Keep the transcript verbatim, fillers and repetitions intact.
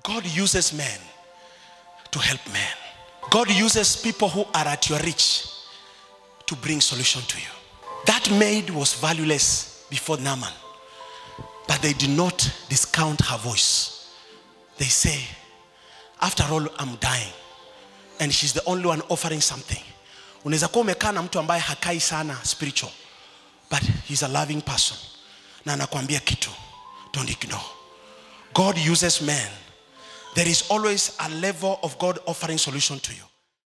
God uses men to help men. God uses people who are at your reach to bring solution to you. That maid was valueless before Naaman, but they did not discount her voice. They say, after all, I'm dying, and she's the only one offering something. Unaweza kuwa umekaa na mtu ambaye hakai sana spiritual, but he's a loving person. Na anakuambia kitu, don't ignore. God uses men. There is always a level of God offering solution to you.